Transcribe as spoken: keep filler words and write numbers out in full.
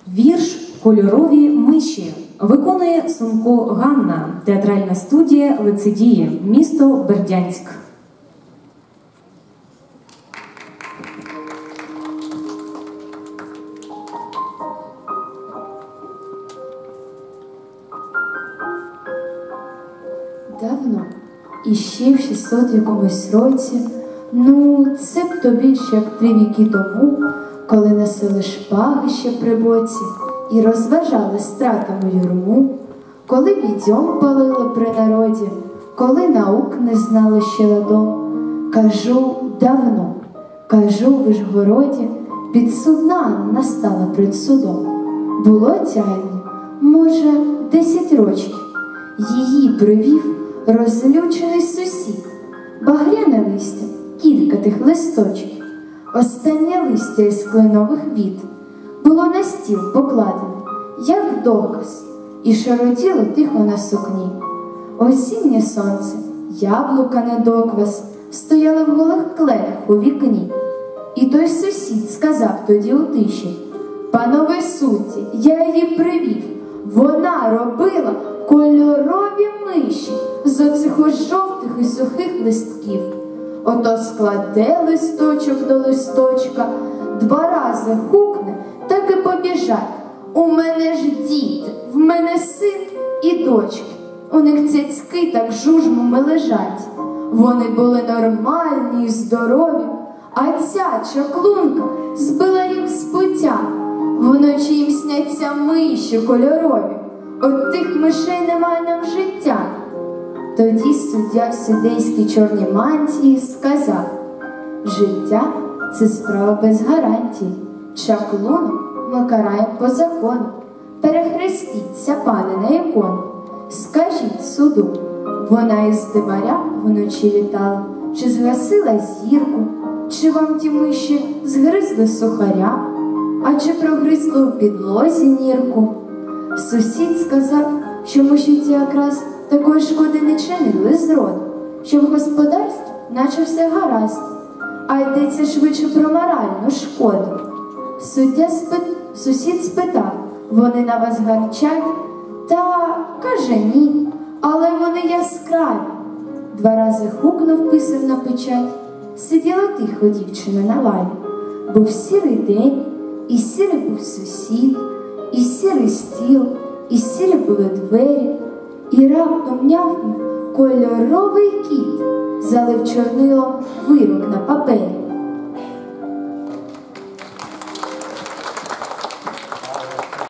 Вірш «Кольорові миші» виконує Сумко Ганна, театральна студія «Лицедії», місто Бердянськ. Давно, іще в шістсот якомусь році, ну, цебто більше як три віки тому, коли носили шпаги ще при боці і розважали стратами юрму, коли відьом палили при народі, коли наук не знали ще ладом. Кажу, давно, кажу, в Вишгороді підсудна настала пред судом. Було тяйно, може, десять рочків. Її привів розлючений сусід. Багряне листя, кілька тих листочків, останнє листя із кленових віт було на стіл покладено, як доказ, і шароділо тихо на сукні. Осіннє сонце, яблука недоквас, стояли в голих кленах у вікні. І той сусід сказав тоді у тиші: «Панове судді, я її привів, вона робила кольорові миші з оцих ось жовтих і сухих листків. Ото складе листочок до листочка, два рази гукне, так і побіжать. У мене ж діти, в мене син і дочки, у них цяцьки так жужмами лежать. Вони були нормальні і здорові, а ця чаклунка збила їх з пуття. Вночі їм сняться миші кольорові, от тих мишей немає нам життя». Тоді суддя в судейській чорній мантії сказав: «Життя – це справа без гарантій. Чаклунок ми караємо по закону. Перехрестіться, пане, на ікону. Скажіть суду, вона із димаря вночі літала, чи згасила зірку, чи вам ті миші згризли сухаря, а чи прогризли у підлозі нірку?» Сусід сказав, що миші ті якраз такої шкоди не чинили зроду, що в господарстві наче все гаразд, а йдеться швидше про моральну шкоду. Суддя спит... Сусід спитав: «Вони на вас гарчать?» Та каже: «Ні, але вони яскраві». Два рази гукнув писар на печать. Сиділа тихо дівчина на лаві. Був сірий день, і сірий був сусід, і сірий стіл, і сірі були двері, і раптом м'явкнув кольоровий кіт, залив чорнилом вирок на папері.